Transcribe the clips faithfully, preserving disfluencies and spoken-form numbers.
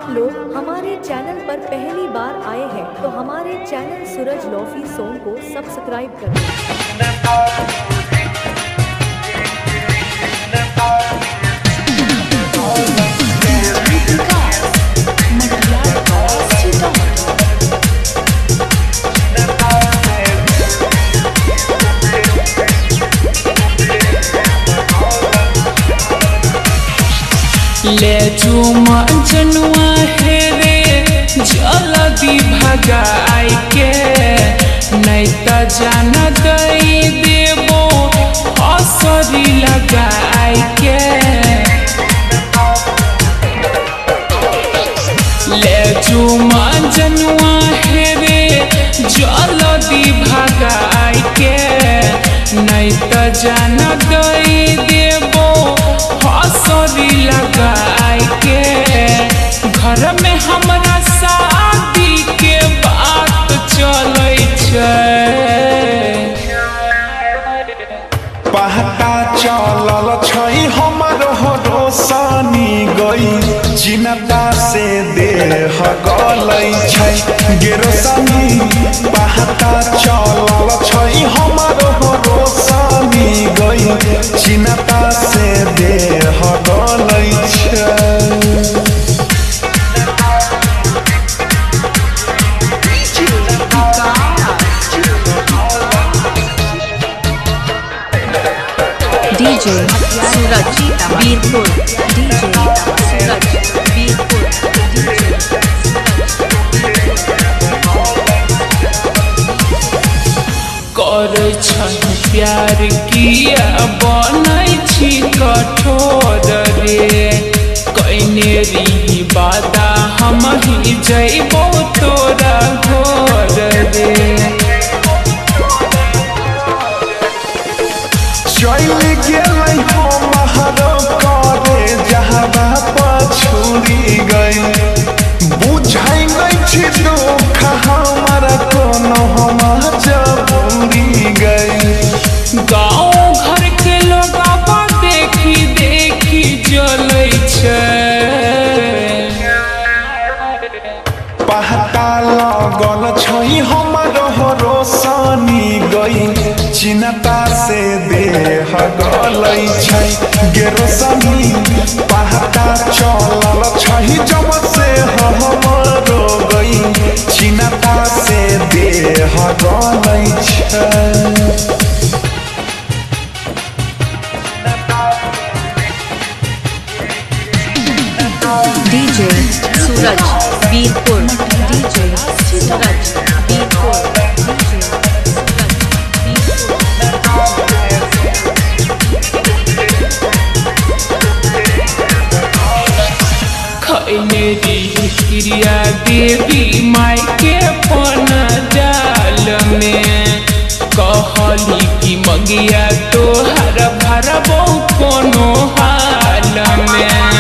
आप लोग हमारे चैनल पर पहली बार आए हैं तो हमारे चैनल सूरज लॉफी सॉन्ग को सब्सक्राइब करें। ले चुमा जनुआ है रे जल्दी भगाई के नहीं तो जान दई देबो असरी लगाई के। ले चुमा जनुआ है रे जल्दी भगाई के नहीं तो जान दई देबो असरी लगाई के। घर में हमरा शादी के बात चलै छै, पहता चलल छै हमर रोशनी गई चिन्ता से देह गलै छै गे रोशनी। पहता चलल छै हमर रोशनी गई चिन्ता से देह गलै छै। डीजे सूरज बीरपुर, डीजे सूरज बीरपुर, करे छै प्यार किया बनै छी कठोर रे। कइने रही वादा हम ही जइबो तोरा घर रे। चल गेलै हमरो करे जहबा पछुरी गई बुझै नहीं छी दुख हमर कोनो हम जबूरी गई। गाँव घर के लोग देखी देखी जलै छै, पहता लगल छै हमर रोशनी गई चिन्ता से देह गलै छै गे रोशनी। पहता चलल छै जब से हमर गई चिन्ता से देह गलै छै। DJ Suraj Birpur, DJ Suraj Birpur, DJ खैने रही क्रिया देवी माई के पन जाल में कहली कि मगिया तोहर भरबो कोनो हाल में।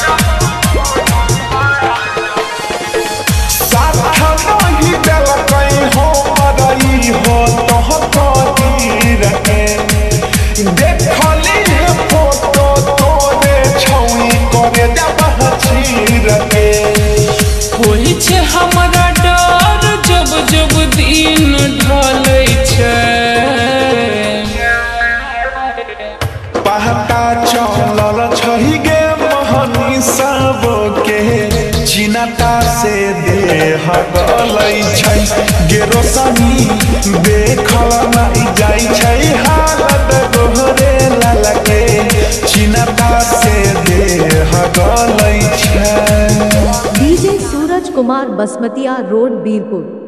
होई छै हमरा डर जब जब दिन ढलै छै, पहता चलल छै गे मोहनी सब के चिन्ता से देह गलै छै गे रोशनी। देखल नहीं जाइ छै हालत गोहरे ललके चिन्ता से देह गलै छै। डीजे सूरज कुमार बसमतिया रोड बीरपुर।